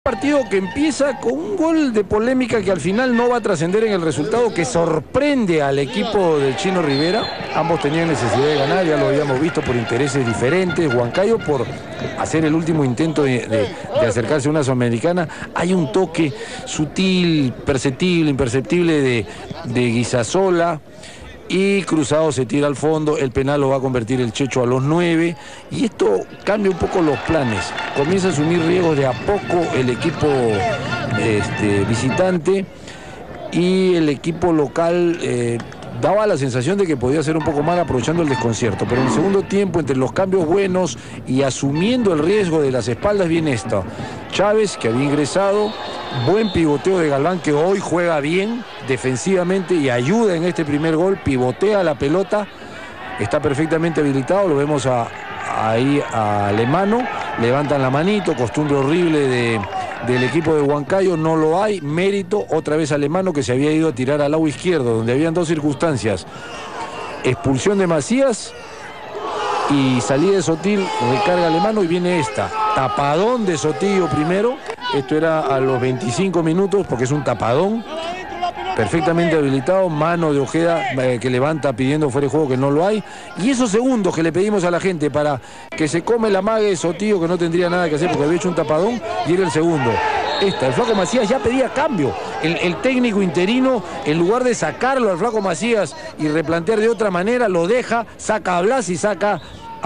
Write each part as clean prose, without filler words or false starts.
Partido que empieza con un gol de polémica que al final no va a trascender en el resultado, que sorprende al equipo del Chino Rivera. Ambos tenían necesidad de ganar, ya lo habíamos visto, por intereses diferentes. Huancayo por hacer el último intento de acercarse a una Sudamericana. Hay un toque sutil, perceptible, imperceptible de Guisasola. Y Cruzado se tira al fondo, el penal lo va a convertir el Checho a los 9 y esto cambia un poco los planes. Comienza a asumir riesgos de a poco el equipo visitante y el equipo local daba la sensación de que podía ser un poco mal aprovechando el desconcierto, pero en el segundo tiempo, entre los cambios buenos y asumiendo el riesgo de las espaldas, viene esto. Chávez, que había ingresado, buen pivoteo de Galván, que hoy juega bien defensivamente y ayuda en este primer gol, pivotea la pelota, está perfectamente habilitado, lo vemos ahí a Alemano, levantan la manito, costumbre horrible del equipo de Huancayo, no lo hay, mérito, otra vez Alemano, que se había ido a tirar al lado izquierdo, donde habían dos circunstancias, expulsión de Macías y salida de Sotil, recarga Alemano y viene esta, tapadón de Sotillo primero, esto era a los 25 minutos porque es un tapadón, perfectamente habilitado, mano de Ojeda que levanta pidiendo fuera de juego, que no lo hay, y esos segundos que le pedimos a la gente para que se come la mague de Sotillo, que no tendría nada que hacer porque había hecho un tapadón, y era el segundo. El Flaco Macías ya pedía cambio, el técnico interino, en lugar de sacarlo al Flaco Macías y replantear de otra manera, lo deja, saca a Blas y saca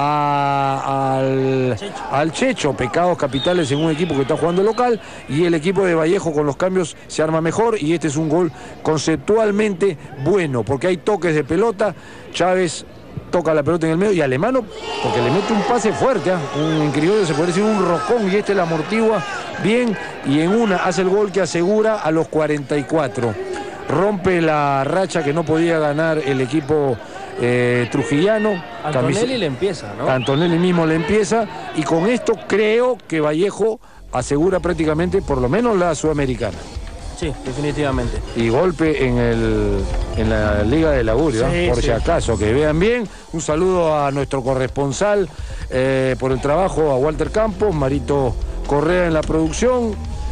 al Checho, pecados capitales en un equipo que está jugando local, y el equipo de Vallejo con los cambios se arma mejor, y este es un gol conceptualmente bueno, porque hay toques de pelota, Chávez toca la pelota en el medio, y Alemano, porque le mete un pase fuerte, un increíble, se puede decir un rocón, y este la amortigua bien, y en una hace el gol que asegura a los 44. Rompe la racha que no podía ganar el equipo trujillano. Antonelli le empieza, ¿no? Antonelli mismo le empieza, y con esto creo que Vallejo asegura prácticamente por lo menos la Sudamericana. Sí, definitivamente. Y golpe en la Liga de Augurio, sí, por si acaso, que vean bien. Un saludo a nuestro corresponsal por el trabajo, a Walter Campos, Marito Correa en la producción.